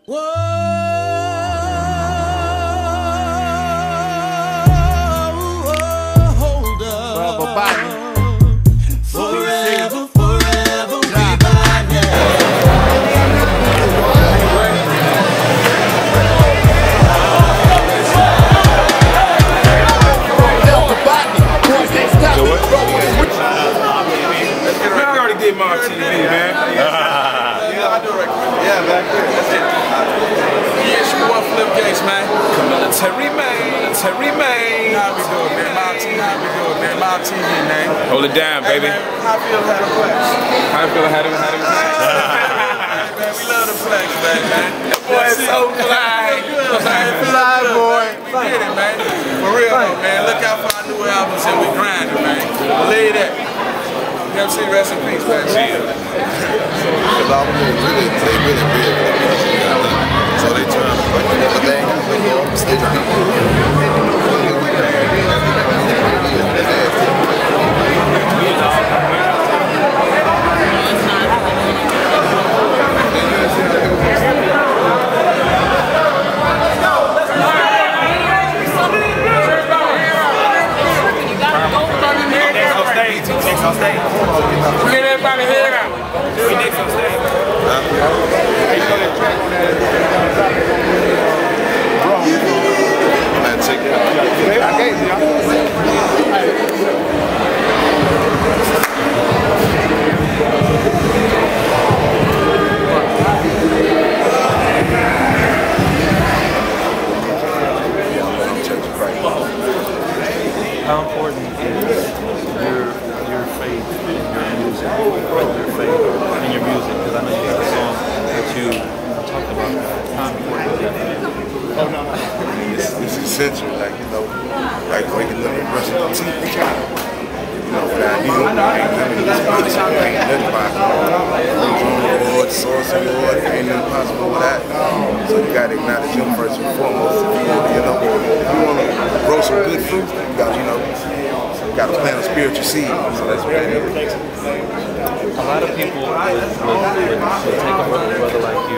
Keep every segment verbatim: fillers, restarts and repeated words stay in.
Whoa, whoa, hold up. Forever body. Forever, forever, we body. Delta body. Boys can't stop Do me. it. I already did my T V, man. Yeah, I do record. Yeah, man. That's it. Yeah, it's your boy Flip Gates, man. Military man, military man. How we doing, man? My T V, how we doing, man? My T V, man. Hold it down, baby. Hey, man, how I feel to have a flex? How you feel? How do how do flex? Man, we love the flex, man, man. That boy is so fly. Fly, boy. We did it, man. For real, though, man. Look out for our new albums and we grinding, man. Believe that. You know what I'm saying? Rest in peace, man. Because all of them really, they really big. So they trying to fucking everything. You know, stick Next on stage. Get everybody here out. We next on stage. Man, check it out. I gave How important is your your faith in your music, your faith in your music? Because I know you got a song that you talked about. How important is that? Oh no, it's, it's essential. Like you know, like waking up and brushing your teeth. You know, without you, ain't nothing as good as you. Ain't nothing possible. Lord, source of Lord, ain't nothing possible without. So you gotta acknowledge Him first and foremost. If you, you know, if you wanna grow some good fruit, you gotta, you know, you gotta plant a spiritual seed. So that's what it is. A lot of people would, would, would, would take a brother, brother like you,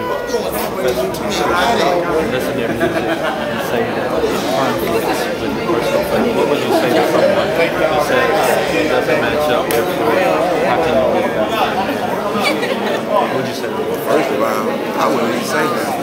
and listen to your music and say that it conflicts with your personal faith. What would you say to someone who says it doesn't match up, therefore how can you be that? What would you say? Well, first of all, I wouldn't even say that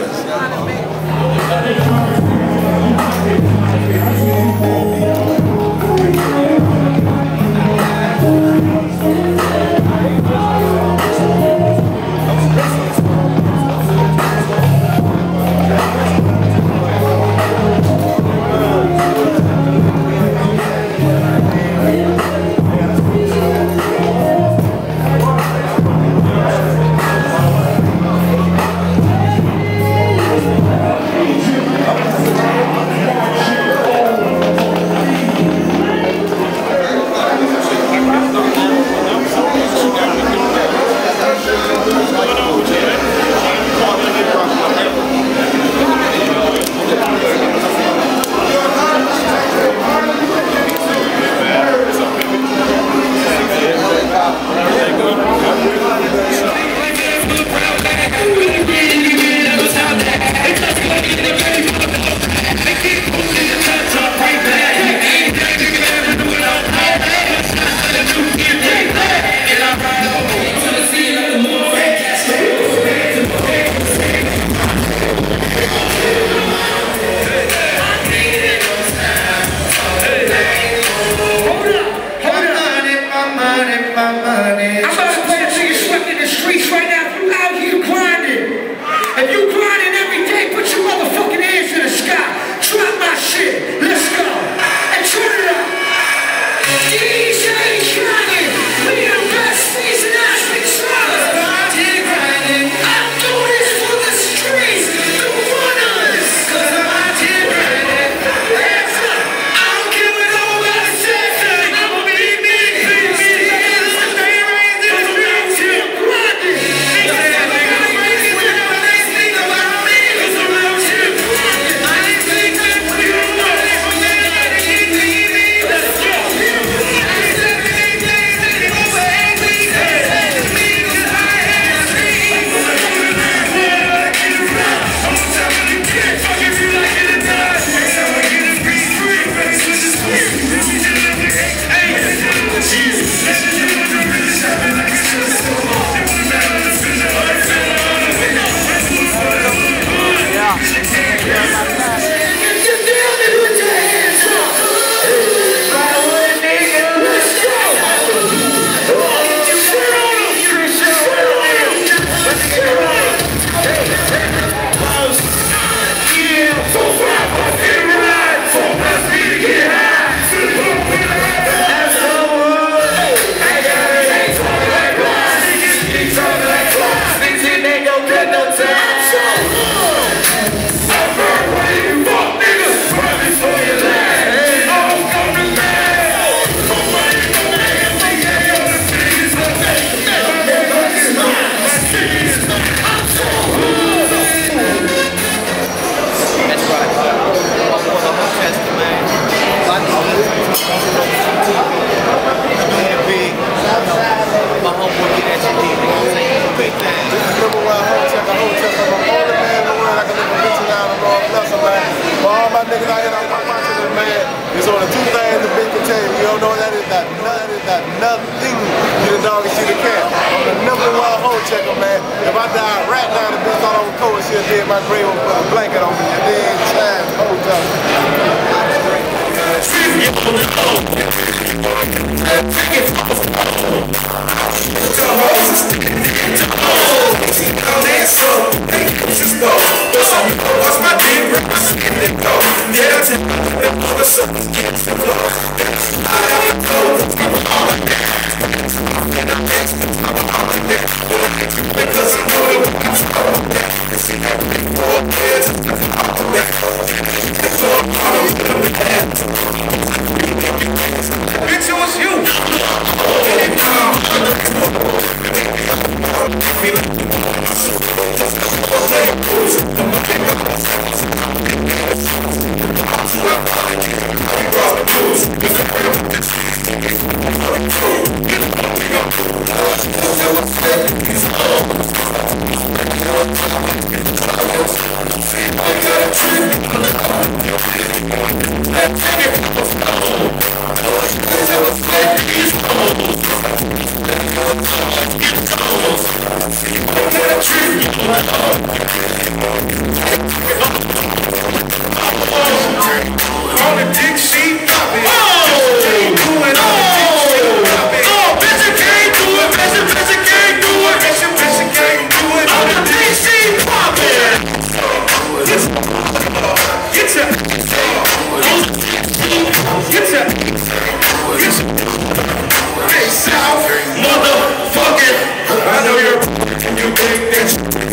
another thing. You the dog and she the cat. I'm the number one hole checker, man. If I die right now, the bitch thought I was cold, she'll be in my grave and put a blanket on me. And then time, whole time. What's my deep breath? Yeah, because I'm doing bitch, it was you. On the dick sheet, drop it. Oh, do it on the dick sheet, drop it. Oh, bitch, you can't do it. Bitch, you bitch, you can't do it. Bitch, you bitch, you can't do it on the dick sheet, drop it. Get your, get your, get your, hey, South, motherfucking. I know you're, you think that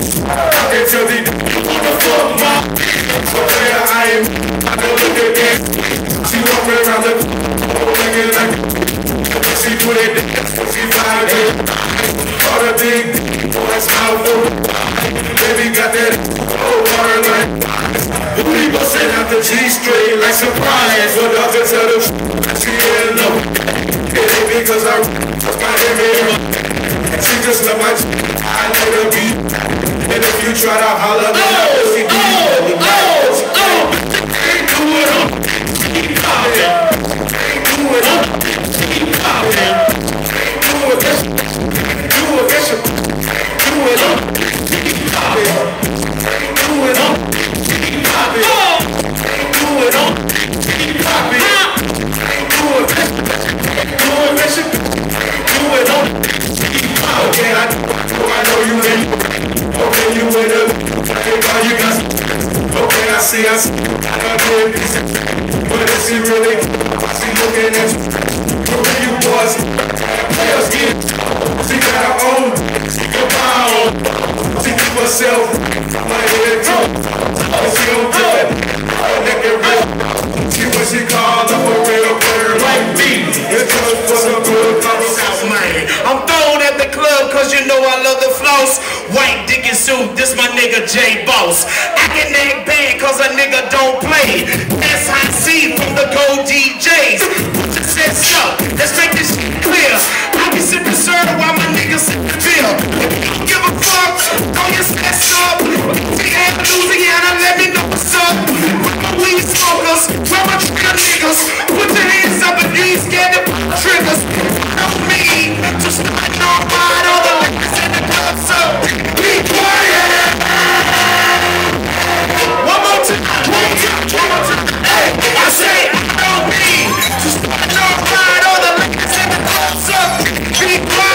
I can tell the motherfuck my. So there I am. I don't look at that. She walk around the looking like she put it down. She fired it. All the big that's mouthful. Baby got that old water like we bustin' out the G-string like surprise. But I'll just tell them she didn't know. It ain't because I my image. She just love my I know the beat. And if you try to holler, then I will see you. Oh, oh, oh, ain't do it on. Keep poppin'. Ain't do it on. Keep poppin'. Ain't do it. Do it. Do it on. Keep poppin'. Ain't do it on. Keep poppin'. Ain't do it on. Keep poppin'. Ain't do it. Do it. Do it on. Keep poppin'. Okay, I I know you in. Okay, you in it. Okay, now you got. Okay, I see, I see. I did this. But is she really? She looking at you. Who you was? Players get. She got her own. She can buy her own. She keep herself. My head too. And she don't do it. Her neck and real. She when she called up a real player like me. It's just for some good conversation. I'm thrown at the club cause you know I love the floss. White dick and suit, this my nigga J Boss. I can act bad cause a nigga don't play. S I C from the Gold D Js. Just said so, let's make this shit clear. I be sipping syrup while my niggas sip the beer. Give a fuck, don't you stress up. Louisiana, let me know what's up. Where my weed smokers, where my trigger niggas. Put your hands up and these scared to put triggers. Know me, to start your mind, all the niggas in the club, so be quiet. One more time, one more time, one more time. Hey, I say, I know me, to start your mind, all the niggas in the club, so be quiet.